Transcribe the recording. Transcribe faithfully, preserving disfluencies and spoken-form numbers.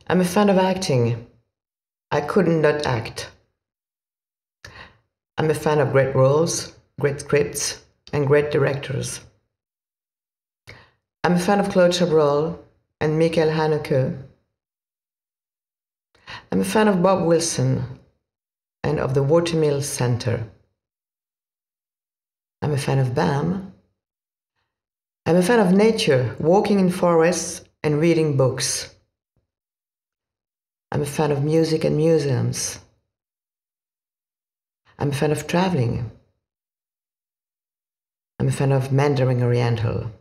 I'm a fan of acting. I couldn't not act. I'm a fan of great roles, great scripts, and great directors. I'm a fan of Claude Chabrol and Michael Haneke. I'm a fan of Bob Wilson and of the Watermill Center. I'm a fan of BAM. I'm a fan of nature, walking in forests and reading books. I'm a fan of music and museums. I'm a fan of traveling. I'm a fan of Mandarin Oriental.